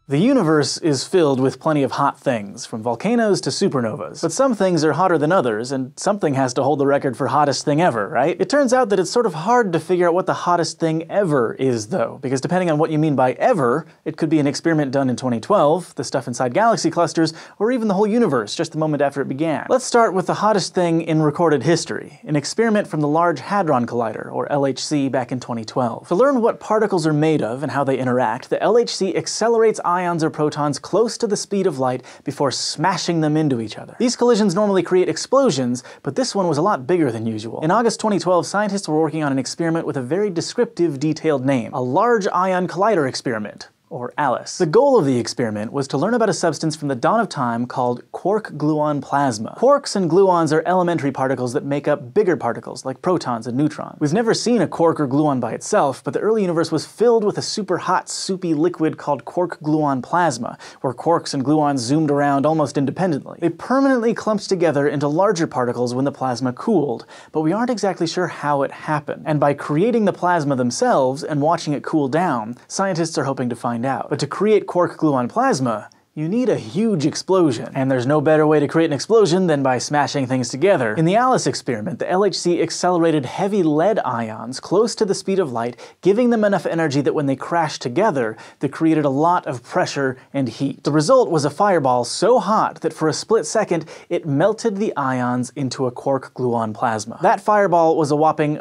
The universe is filled with plenty of hot things, from volcanoes to supernovas. But some things are hotter than others, and something has to hold the record for hottest thing ever, right? It turns out that it's sort of hard to figure out what the hottest thing ever is, though, because depending on what you mean by ever, it could be an experiment done in 2012, the stuff inside galaxy clusters, or even the whole universe just the moment after it began. Let's start with the hottest thing in recorded history, an experiment from the Large Hadron Collider, or LHC, back in 2012. To learn what particles are made of and how they interact, the LHC accelerates ions or protons close to the speed of light before smashing them into each other. These collisions normally create explosions, but this one was a lot bigger than usual. In August 2012, scientists were working on an experiment with a very descriptive, detailed name, a Large Ion Collider Experiment, or ALICE. The goal of the experiment was to learn about a substance from the dawn of time called quark-gluon plasma. Quarks and gluons are elementary particles that make up bigger particles, like protons and neutrons. We've never seen a quark or gluon by itself, but the early universe was filled with a super hot, soupy liquid called quark-gluon plasma, where quarks and gluons zoomed around almost independently. They permanently clumped together into larger particles when the plasma cooled, but we aren't exactly sure how it happened. And by creating the plasma themselves and watching it cool down, scientists are hoping to find out. But to create quark-gluon plasma, you need a huge explosion. And there's no better way to create an explosion than by smashing things together. In the ALICE experiment, the LHC accelerated heavy lead ions close to the speed of light, giving them enough energy that when they crashed together, they created a lot of pressure and heat. The result was a fireball so hot that for a split second, it melted the ions into a quark-gluon plasma. That fireball was a whopping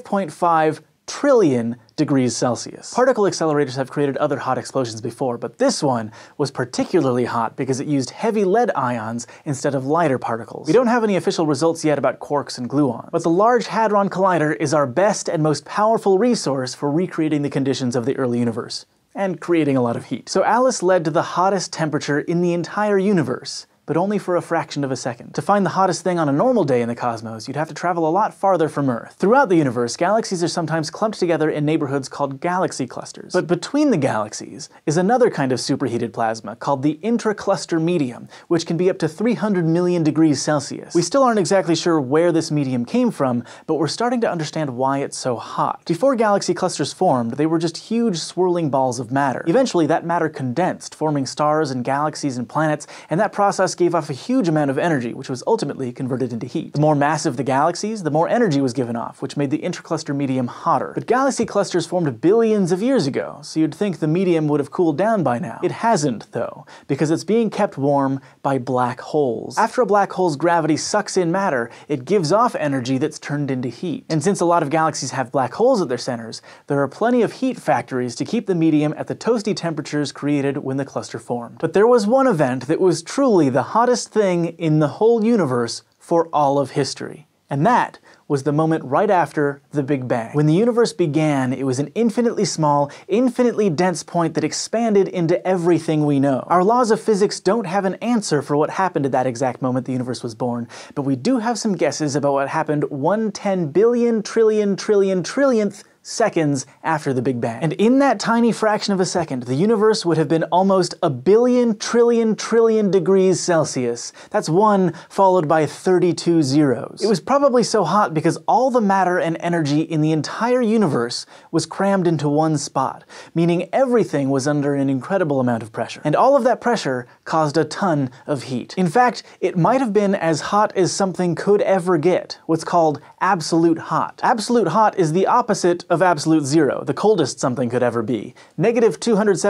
5.5 trillion degrees Celsius. Particle accelerators have created other hot explosions before, but this one was particularly hot because it used heavy lead ions instead of lighter particles. We don't have any official results yet about quarks and gluons, but the Large Hadron Collider is our best and most powerful resource for recreating the conditions of the early universe, and creating a lot of heat. So ALICE led to the hottest temperature in the entire universe, but only for a fraction of a second. To find the hottest thing on a normal day in the cosmos, you'd have to travel a lot farther from Earth. Throughout the universe, galaxies are sometimes clumped together in neighborhoods called galaxy clusters. But between the galaxies is another kind of superheated plasma called the intracluster medium, which can be up to 300 million degrees Celsius. We still aren't exactly sure where this medium came from, but we're starting to understand why it's so hot. Before galaxy clusters formed, they were just huge swirling balls of matter. Eventually, that matter condensed, forming stars and galaxies and planets, and that process gave off a huge amount of energy, which was ultimately converted into heat. The more massive the galaxies, the more energy was given off, which made the intracluster medium hotter. But galaxy clusters formed billions of years ago, so you'd think the medium would have cooled down by now. It hasn't, though, because it's being kept warm by black holes. After a black hole's gravity sucks in matter, it gives off energy that's turned into heat. And since a lot of galaxies have black holes at their centers, there are plenty of heat factories to keep the medium at the toasty temperatures created when the cluster formed. But there was one event that was truly the hottest thing in the whole universe for all of history. And that was the moment right after the Big Bang. When the universe began, it was an infinitely small, infinitely dense point that expanded into everything we know. Our laws of physics don't have an answer for what happened at that exact moment the universe was born, but we do have some guesses about what happened 110 billion trillion trillion trillionth seconds after the Big Bang. And in that tiny fraction of a second, the universe would have been almost a billion trillion trillion degrees Celsius. That's 1 followed by 32 zeros. It was probably so hot because all the matter and energy in the entire universe was crammed into one spot, meaning everything was under an incredible amount of pressure. And all of that pressure caused a ton of heat. In fact, it might have been as hot as something could ever get, what's called absolute hot. Absolute hot is the opposite of absolute zero, the coldest something could ever be, negative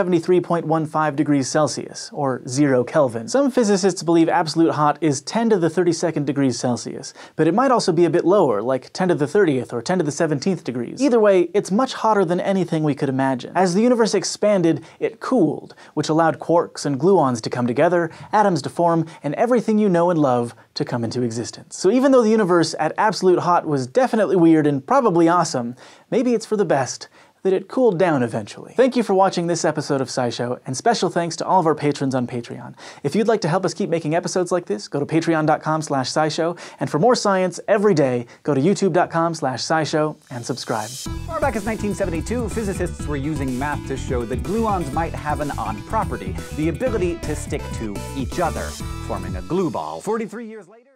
273.15 degrees Celsius, or 0 Kelvin. Some physicists believe absolute hot is 10 to the 32nd degrees Celsius, but it might also be a bit lower, like 10 to the 30th or 10 to the 17th degrees. Either way, it's much hotter than anything we could imagine. As the universe expanded, it cooled, which allowed quarks and gluons to come together, atoms to form, and everything you know and love to come into existence. So even though the universe at absolute hot was definitely weird and probably awesome, maybe it's for the best that it cooled down eventually. Thank you for watching this episode of SciShow, and special thanks to all of our patrons on Patreon. If you'd like to help us keep making episodes like this, go to patreon.com/SciShow, and for more science every day, go to youtube.com/SciShow and subscribe. Far back as 1972, physicists were using math to show that gluons might have an odd property, the ability to stick to each other, forming a glue ball. 43 years later,